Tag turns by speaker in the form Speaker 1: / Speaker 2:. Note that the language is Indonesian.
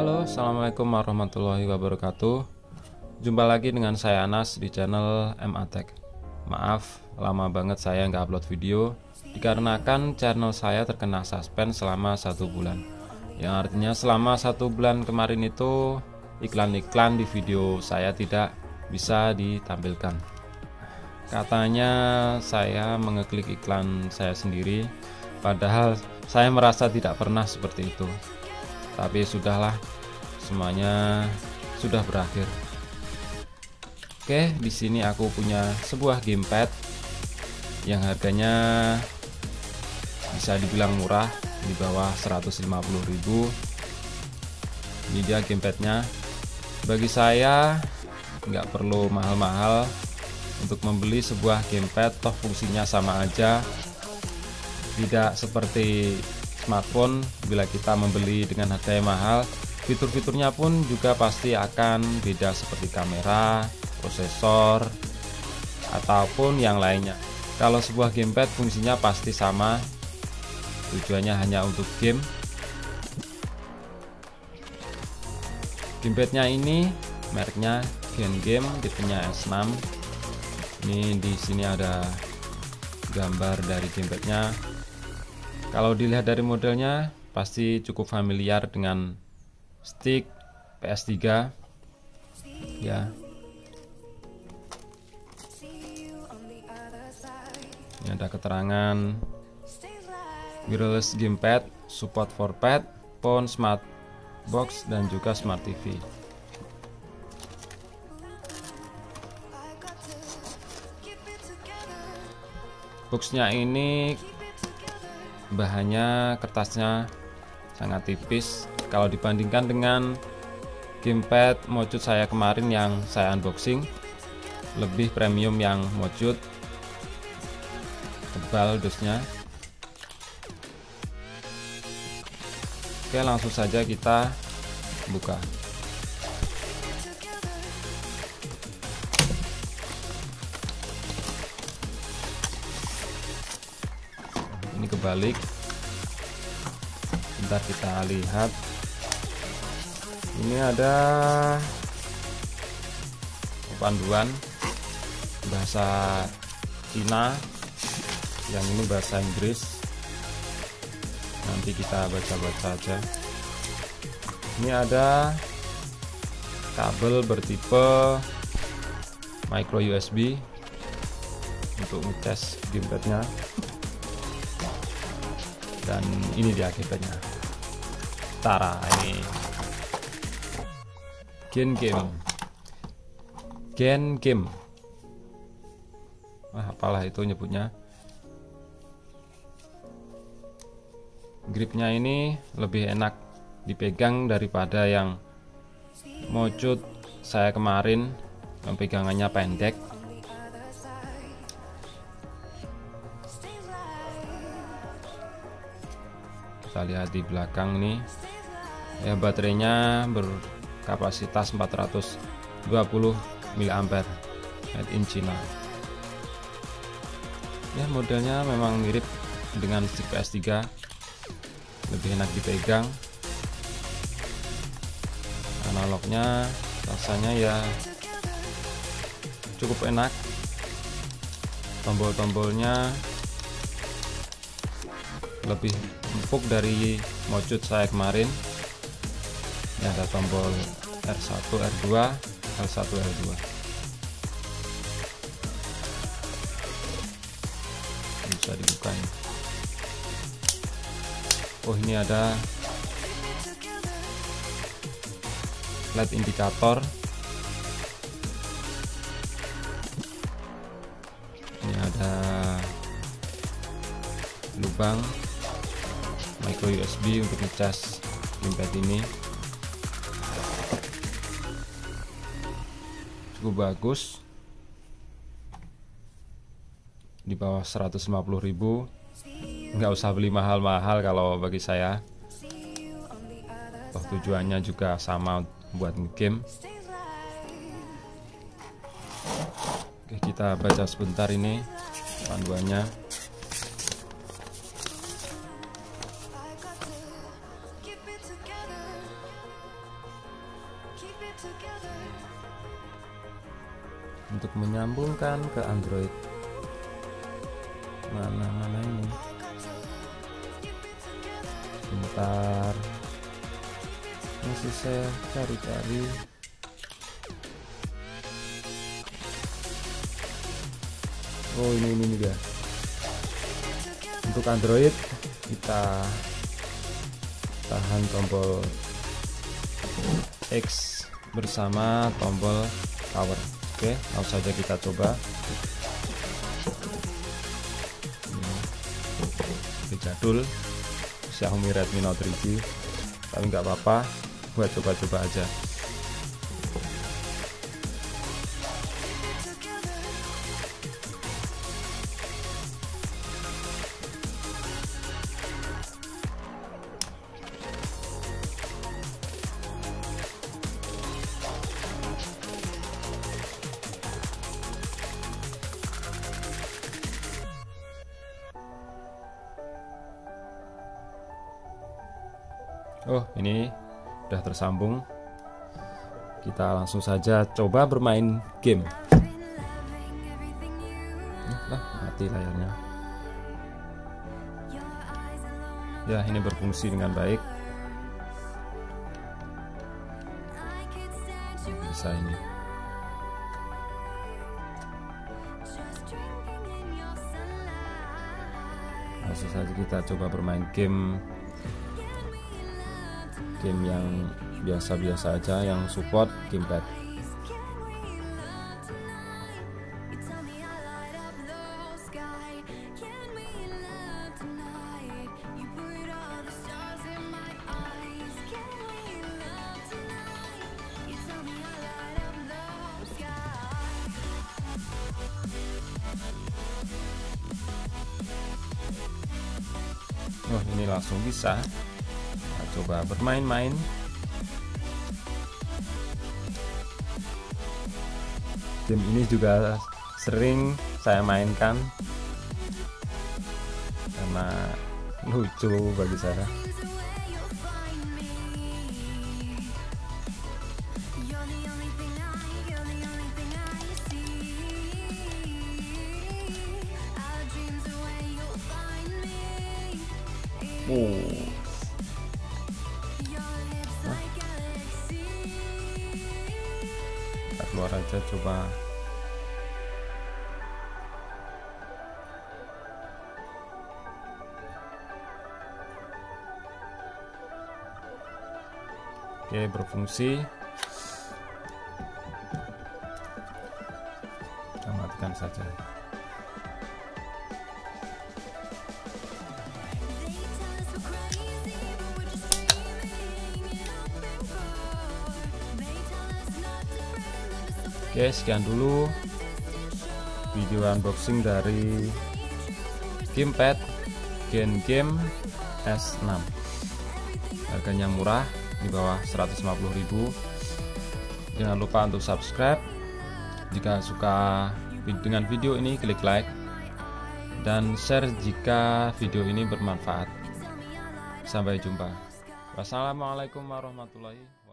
Speaker 1: Halo, assalamualaikum warahmatullahi wabarakatuh. Jumpa lagi dengan saya Anas di channel MATech. Maaf, lama banget saya nggak upload video dikarenakan channel saya terkena suspend selama 1 bulan. Yang artinya selama 1 bulan kemarin itu iklan-iklan di video saya tidak bisa ditampilkan. Katanya saya mengeklik iklan saya sendiri, padahal saya merasa tidak pernah seperti itu. Tapi sudahlah, semuanya sudah berakhir. Oke, di sini aku punya sebuah gamepad yang harganya bisa dibilang murah, di bawah 150.000. Ini dia gamepadnya. Bagi saya nggak perlu mahal-mahal untuk membeli sebuah gamepad, toh fungsinya sama aja. Tidak seperti smartphone, bila kita membeli dengan harga yang mahal, fitur-fiturnya pun juga pasti akan beda seperti kamera, prosesor, ataupun yang lainnya. Kalau sebuah gamepad fungsinya pasti sama, tujuannya hanya untuk game. Gamepadnya ini mereknya Gen Game, tipenya S6. Ini di sini ada gambar dari gamepadnya. Kalau dilihat dari modelnya pasti cukup familiar dengan stick PS3 ya. Ini ada keterangan wireless gamepad, support for pad, phone, smart box, dan juga smart TV. Boxnya ini bahannya, kertasnya sangat tipis kalau dibandingkan dengan gamepad Mocut saya kemarin yang saya unboxing. Lebih premium yang Mocut, tebal dusnya. Oke, langsung saja kita buka. Ini kebalik, bentar kita lihat. Ini ada panduan bahasa Cina, yang ini bahasa Inggris. Nanti kita baca-baca aja. Ini ada kabel bertipe micro USB untuk ngecas gamepadnya. Dan ini dia gamepadnya. Tara, ini Gen Game. Wah, apalah itu nyebutnya. Gripnya ini lebih enak dipegang daripada yang Mocut saya kemarin, yang pegangannya pendek. Kita lihat di belakang nih ya, baterainya berkapasitas 420 mAh, made in China ya. Modelnya memang mirip dengan stick PS3, lebih enak dipegang. Analognya rasanya ya cukup enak. Tombol-tombolnya lebih empuk dari Mocut saya kemarin. Ini ada tombol R1, R2, L1, L2. Bisa dibuka ini. Oh, ini ada LED indikator. Ini ada lubang micro USB untuk ngecas gamepad ini. Cukup bagus, di bawah 150.000. Nggak usah beli mahal-mahal kalau bagi saya, toh tujuannya juga sama, buat game. Oke, kita baca sebentar ini panduannya. untuk menyambungkan ke Android. Mana ini? Bentar, masih saya cari-cari. Oh, ini guys. Untuk Android kita tahan tombol X bersama tombol power. Oke, langsung saja kita coba. Ini jadul Xiaomi Redmi Note 3G, tapi nggak apa-apa buat coba-coba aja. Oh, ini udah tersambung. Kita langsung saja coba bermain game. Mati layarnya. Ya, ini berfungsi dengan baik. Bisa ini. Langsung saja kita coba bermain game yang biasa-biasa aja, yang support gamepad. Oh, ini langsung bisa. Coba bermain-main. Game ini juga sering saya mainkan karena lucu bagi saya. Kita keluar aja coba. Oke, berfungsi. Kita matikan saja. Oke, sekian dulu video unboxing dari gamepad Gen Game S6. Harganya murah, di bawah 150.000. Jangan lupa untuk subscribe. Jika suka dengan video ini, klik like dan share jika video ini bermanfaat. Sampai jumpa. Wassalamualaikum warahmatullahi wabarakatuh.